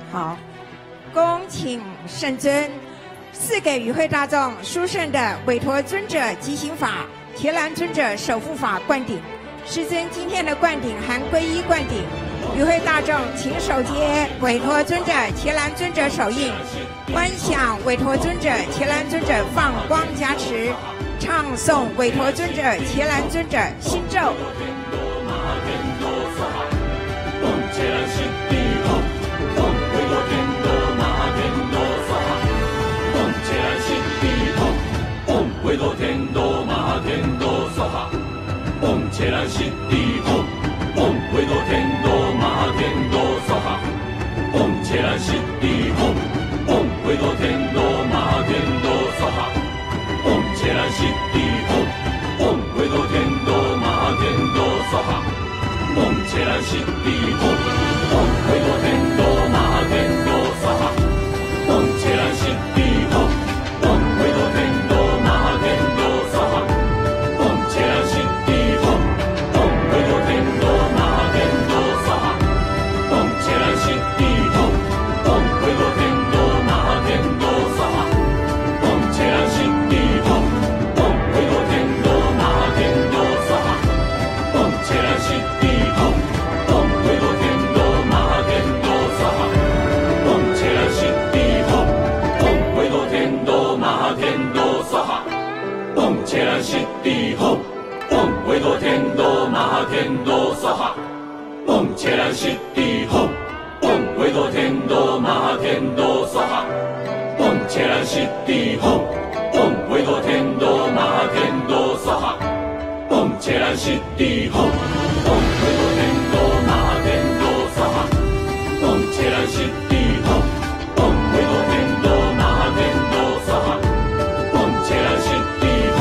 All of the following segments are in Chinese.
好，恭请圣尊赐给与会大众殊胜的委托尊者即行法、伽蓝尊者守护法灌顶。师尊今天的灌顶含皈依灌顶，与会大众请手接委托尊者伽蓝尊者手印，观想委托尊者伽蓝尊者放光加持，唱诵委托尊者伽蓝尊者心咒。 维多天多玛天多娑哈，嗡伽蓝悉地吽，嗡维多天多玛天多娑哈，嗡伽蓝悉地吽，嗡维多天多玛天多娑哈，嗡伽蓝悉地吽，嗡维多天多玛天多娑哈，嗡伽蓝悉地吽，嗡维多天多玛天多娑哈，嗡伽蓝悉地吽，嗡维多天多。伽蓝悉地吽，嗡维多天多玛天多娑哈，嗡伽蓝悉地吽，嗡维多天多玛天多娑哈，嗡伽蓝悉地吽，嗡维多天多玛天多娑哈，嗡伽蓝悉地吽，嗡维多天多玛天多娑哈，嗡伽蓝悉地吽，嗡维多天多玛天多娑哈，嗡伽蓝悉地吽。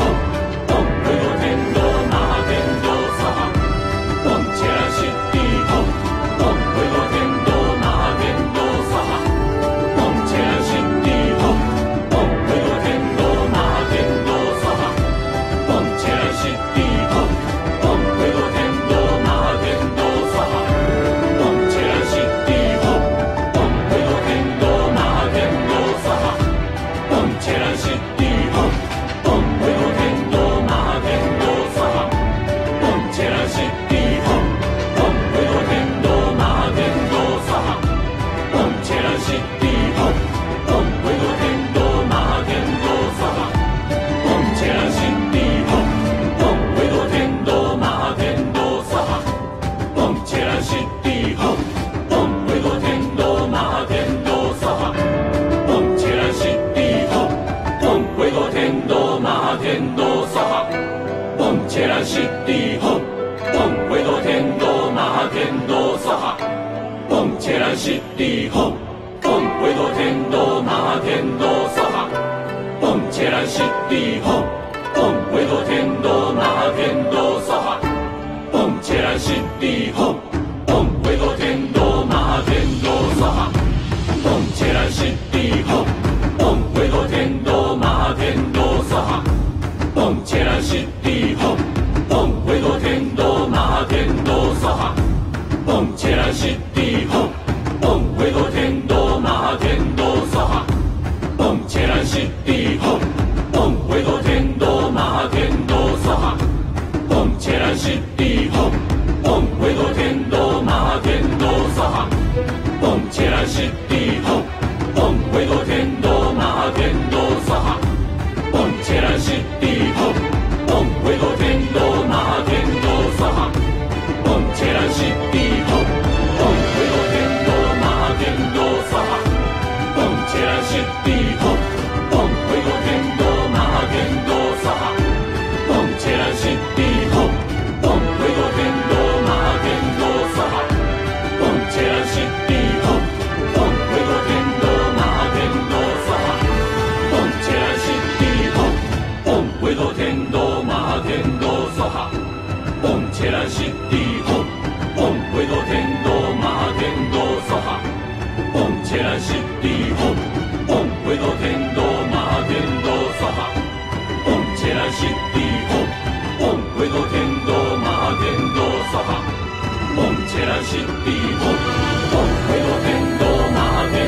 伽蓝悉地吽，嗡维多天多玛天多娑哈，嗡伽蓝悉地吽，嗡维多天多玛天多娑哈，嗡伽蓝悉地吽，嗡维多天多玛天多娑哈，嗡伽蓝悉地吽，嗡维多天多玛天多娑哈，嗡伽蓝悉地吽，嗡维多天多玛天多娑哈，嗡伽蓝悉地吽。嗡维多天多玛天多娑哈，嗡伽蓝悉地吽，嗡维多天多玛天多娑哈，嗡伽蓝悉地吽，嗡维多天多玛天多娑哈，嗡伽蓝悉地吽，嗡维多天多玛天多娑哈，嗡伽蓝悉地吽，嗡维多天多玛天多娑哈，嗡伽蓝悉地吽。嗡维多天多玛天多娑哈，嗡伽蓝悉地吽，嗡维多天多玛天多娑哈，嗡伽蓝悉地吽，嗡维多天多玛天多娑哈，嗡伽蓝悉地吽，嗡维多天多玛天多娑哈，嗡伽蓝悉地吽，嗡维多天多玛天多娑哈，嗡伽蓝悉地吽，嗡维多天多玛天多娑哈，嗡伽蓝悉地吽，嗡维多天多玛天多娑哈，嗡伽蓝悉地吽，嗡维多天多玛天多娑哈，嗡伽蓝悉地吽，嗡维多天多玛天多娑哈，嗡伽蓝悉地吽，嗡维多天多玛天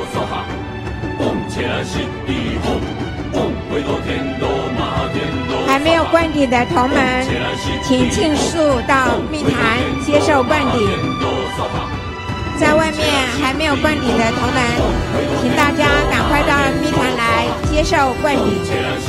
娑哈，唵切然悉地吽，唵维多天罗马天罗。 还没有灌顶的同门，请尽速到密坛接受灌顶。在外面还没有灌顶的同门，请大家赶快到密坛来接受灌顶。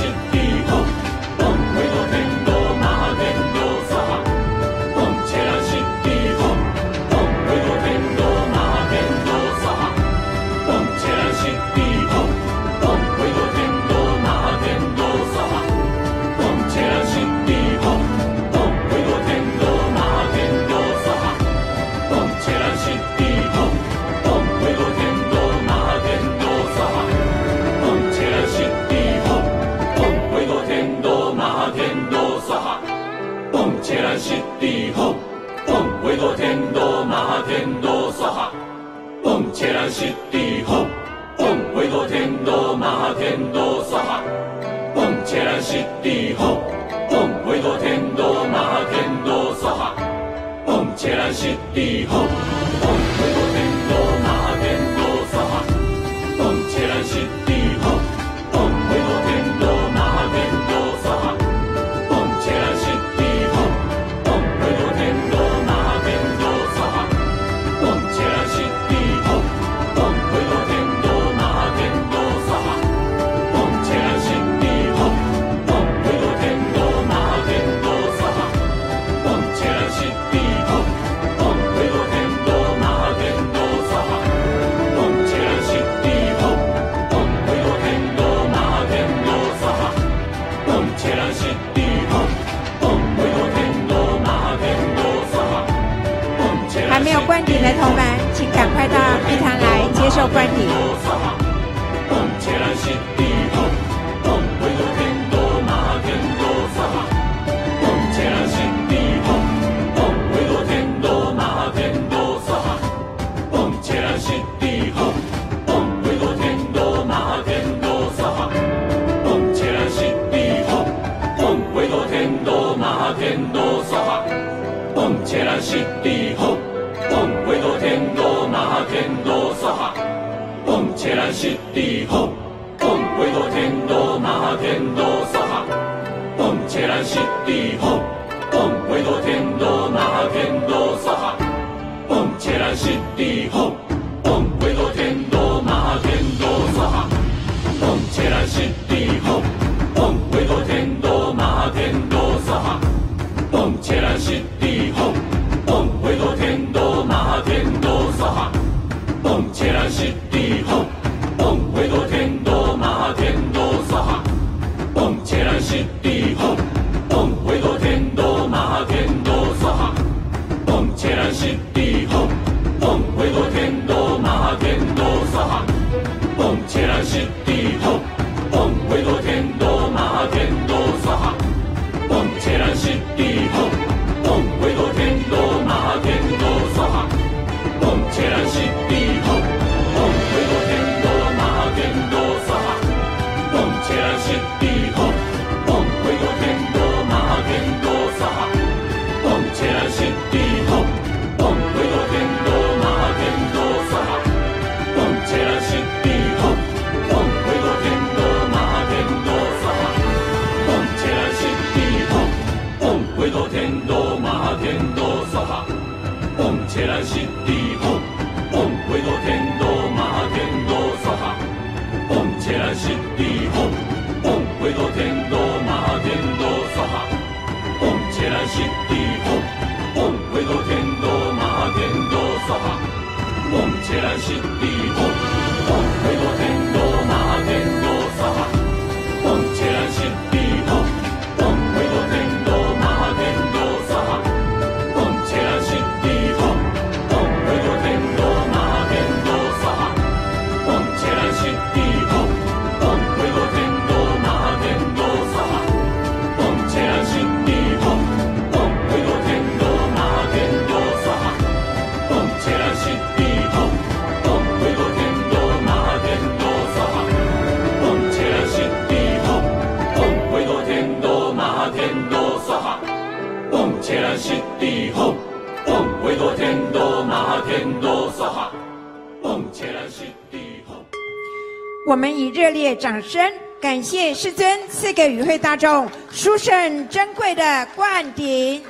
切然悉地吽，唵维多天罗马哈天罗娑哈，唵切然悉地吽，唵维多天罗马哈天罗娑哈，唵切然悉地吽，唵维多天罗马哈天罗娑哈，唵切然悉地吽，唵维多天罗马哈天罗娑哈，唵切然悉地吽，唵维多天罗马哈天罗娑哈，唵切然悉地吽。还没有灌顶的同门，请赶快到密坛来接受灌顶。切然悉地吽，唵维多天罗马哈天罗娑哈，唵切然悉地吽，唵维多天罗马哈天罗娑哈，唵切然悉地吽，唵维多天罗马哈天罗娑哈，唵切然悉地吽，唵维多天罗马哈天罗娑哈，唵切然悉地吽，唵维多天罗马哈天罗娑哈，唵切然悉地吽。唵维多天罗马哈天罗娑哈，唵切然悉地吽，唵维多天罗马哈天罗娑哈，唵切然悉地吽，唵维多天罗马哈天罗娑哈，唵切然悉地吽，唵维多天我们以热烈掌声感谢师尊赐给与会大众殊胜珍贵的灌顶。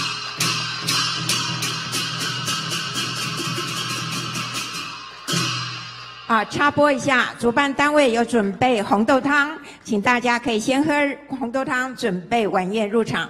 插播一下，主办单位有准备红豆汤，请大家可以先喝红豆汤，准备晚宴入场。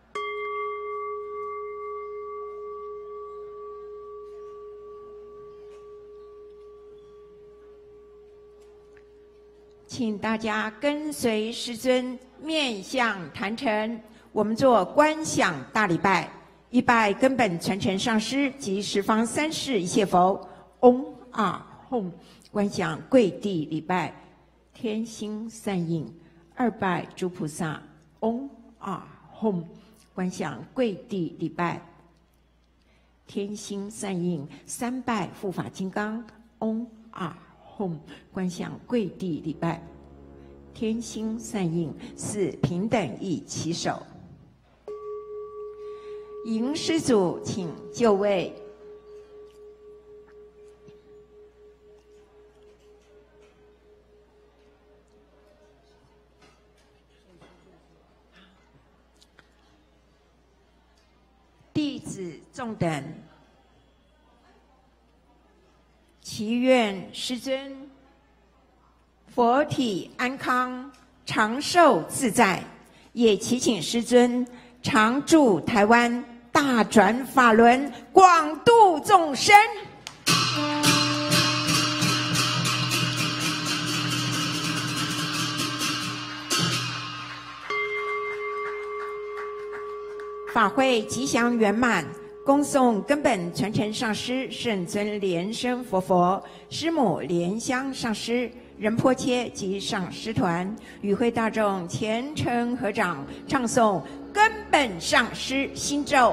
请大家跟随师尊面向坛城，我们做观想大礼拜，一拜根本传承上师及十方三世一切佛，嗡啊吽。观想跪地礼拜，天心善应；二拜诸菩萨，嗡啊吽。观想跪地礼拜，天心善应；三拜护法金刚，嗡啊吽。观想跪地礼拜，天心善应；四平等一起手。迎师祖，请就位。弟子众等，祈愿师尊佛体安康，长寿自在，也祈请师尊常驻台湾，大转法轮，广度众生。法会吉祥圆满，恭送根本传承上师圣尊莲生佛佛、师母莲香上师、仁波切及上师团，与会大众虔诚合掌，唱诵根本上师心咒。